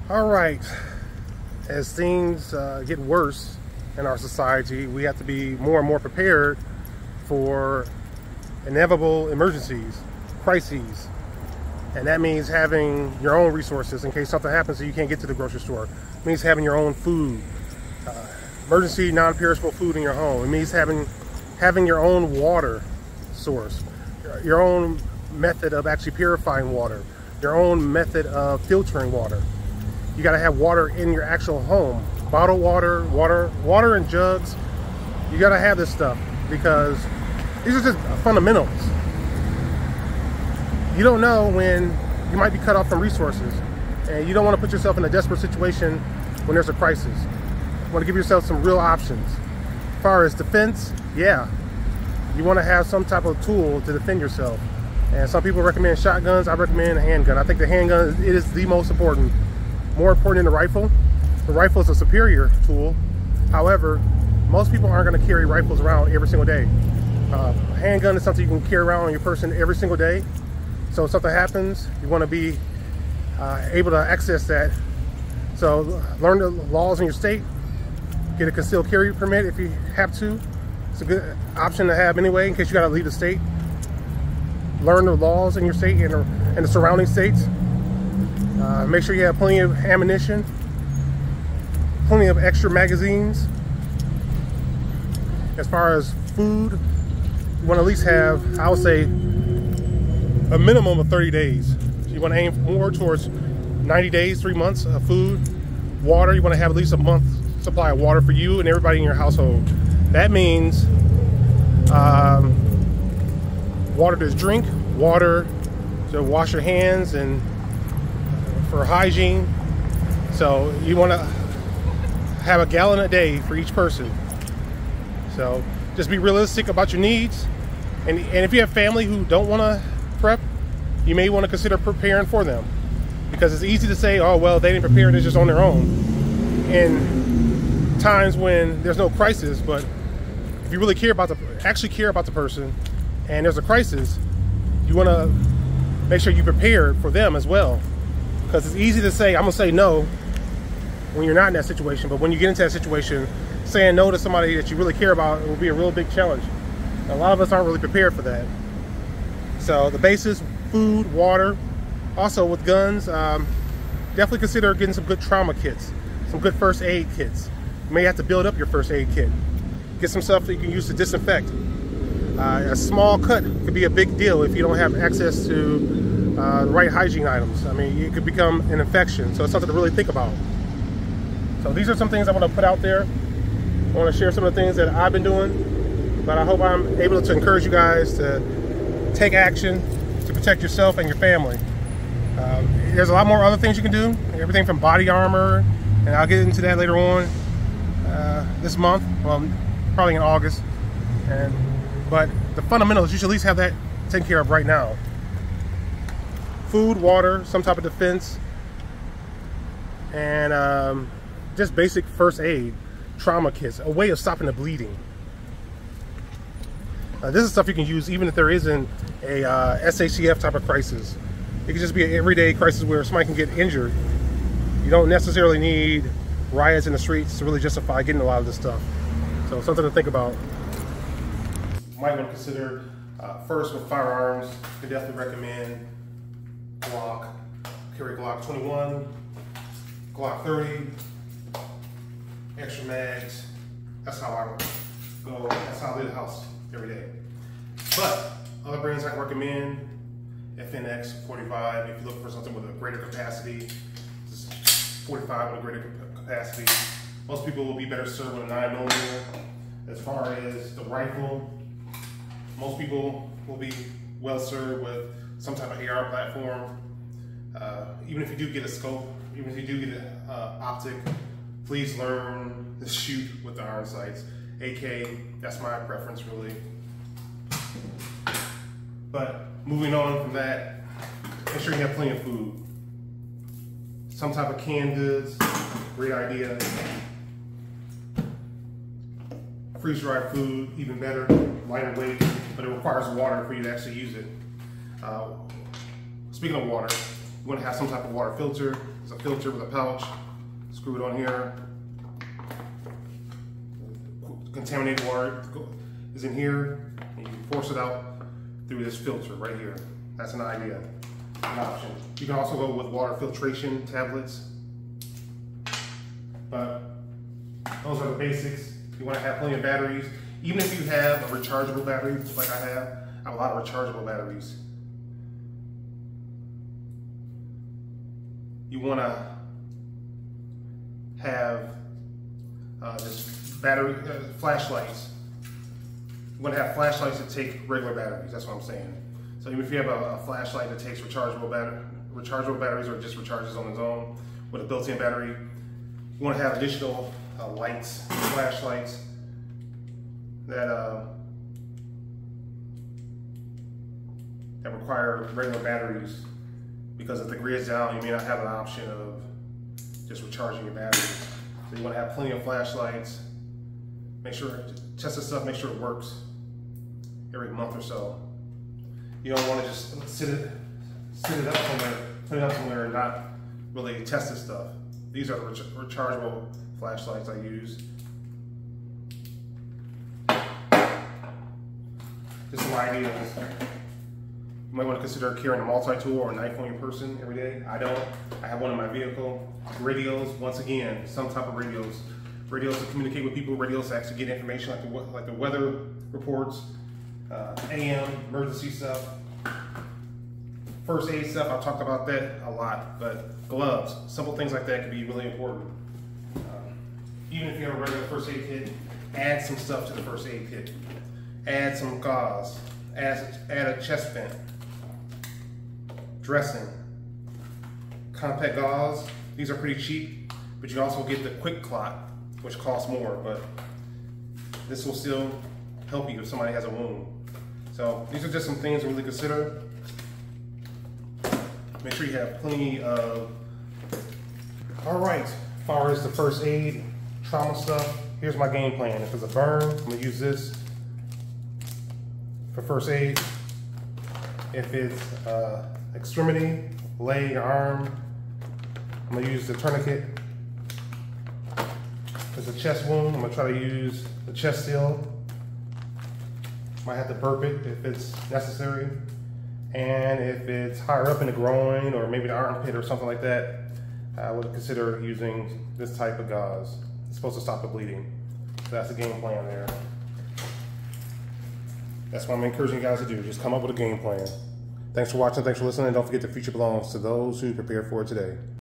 All right, as things get worse in our society, we have to be more and more prepared for inevitable emergencies, crises. And that means having your own resources in case something happens and you can't get to the grocery store. It means having your own food, emergency non-perishable food in your home. It means having your own water source, your own method of actually purifying water, your own method of filtering water. You got to have water in your actual home. Bottled water in jugs. You got to have this stuff because these are just fundamentals. You don't know when you might be cut off from resources, and you don't want to put yourself in a desperate situation when there's a crisis. You want to give yourself some real options. As far as defense, yeah, you want to have some type of tool to defend yourself. And some people recommend shotguns. I recommend a handgun. I think the handgun is the most important. More important than the rifle. The rifle is a superior tool. However, most people aren't going to carry rifles around every single day. A handgun is something you can carry around on your person every single day. So if something happens, you want to be able to access that. So learn the laws in your state. Get a concealed carry permit if you have to. It's a good option to have anyway in case you got to leave the state. Learn the laws in your state and the surrounding states. Make sure you have plenty of ammunition, plenty of extra magazines. As far as food, you want to at least have, I would say, a minimum of 30 days. So you want to aim more towards 90 days, 3 months of food. Water, you want to have at least a month supply of water for you and everybody in your household. That means water to drink, water to wash your hands and for hygiene. So you want to have a gallon a day for each person. So just be realistic about your needs. And if you have family who don't want to prep, you may want to consider preparing for them. Because it's easy to say, oh, well, they didn't prepare, they're just on their own. In times when there's no crisis, but if you really actually care about the person and there's a crisis, you want to make sure you prepare for them as well. Because it's easy to say, I'm going to say no when you're not in that situation. But when you get into that situation, saying no to somebody that you really care about will be a real big challenge. And a lot of us aren't really prepared for that. So the basis, food, water. Also with guns, definitely consider getting some good trauma kits, some good first aid kits. You may have to build up your first aid kit. Get some stuff that you can use to disinfect. A small cut could be a big deal if you don't have access to the right hygiene items. I mean, it could become an infection, so it's something to really think about. So these are some things I want to put out there. I want to share some of the things that I've been doing, but I hope I'm able to encourage you guys to take action to protect yourself and your family. There's a lot more other things you can do, everything from body armor, and I'll get into that later on this month, well, probably in August. But the fundamentals, you should at least have that taken care of right now. Food, water, some type of defense, and just basic first aid, trauma kits, a way of stopping the bleeding. This is stuff you can use even if there isn't a SACF type of crisis. It can just be an everyday crisis where somebody can get injured. You don't necessarily need riots in the streets to really justify getting a lot of this stuff. So something to think about. You might want to consider first with firearms. I could definitely recommend Glock. Carry Glock 21, Glock 30, extra mags. That's how I go. That's how I leave the house every day. But other brands I can recommend, FNX 45. If you look for something with a greater capacity, 45 with a greater capacity. Most people will be better served with a 9mm. As far as the rifle, most people will be well served with some type of AR platform. Even if you do get a scope, even if you do get an optic, please learn to shoot with the iron sights. AK, that's my preference really. But moving on from that, make sure you have plenty of food. Some type of canned goods, great idea. Freeze-dried food, even better, lighter weight, but it requires water for you to actually use it. Speaking of water, You want to have some type of water filter. It's a filter with a pouch. Screw it on here. Contaminated water is in here, and you force it out through this filter right here. That's an idea, an option. You can also go with water filtration tablets, but those are the basics. You want to have plenty of batteries. Even if you have a rechargeable battery, like I have a lot of rechargeable batteries. You want to have this battery flashlights. You want to have flashlights that take regular batteries. That's what I'm saying. So even if you have a flashlight that takes rechargeable batteries or just recharges on its own with a built-in battery, you want to have additional lights, flashlights that require regular batteries, because if the grid's down, you may not have an option of just recharging your batteries. So you want to have plenty of flashlights. Make sure, test this stuff, make sure it works every month or so. You don't want to just sit it up somewhere, put it up somewhere and not really test this stuff. These are the rechargeable flashlights I use. Just some ideas. You might want to consider carrying a multi-tool or a knife on your person every day. I don't. I have one in my vehicle. Radios, once again, some type of radios. Radios to communicate with people, radios to actually get information like the weather reports, AM, emergency stuff, first aid stuff. I've talked about that a lot, but gloves, simple things like that can be really important. Even if you have a regular first aid kit, add some stuff to the first aid kit. Add some gauze, add a chest vent, dressing, compact gauze. These are pretty cheap, but you also get the quick clot, which costs more, but this will still help you if somebody has a wound. So these are just some things to really consider. Make sure you have plenty of, all right, as far as the first aid, trauma stuff, here's my game plan. If there's a burn, I'm gonna use this for first aid. If it's extremity, leg, arm, I'm gonna use the tourniquet. If it's a chest wound, I'm gonna try to use the chest seal. Might have to burp it if it's necessary. And if it's higher up in the groin or maybe the armpit or something like that, I would consider using this type of gauze. It's supposed to stop the bleeding. So that's the game plan there. That's what I'm encouraging you guys to do. Just come up with a game plan. Thanks for watching, thanks for listening. Don't forget the future belongs to those who prepare for it today.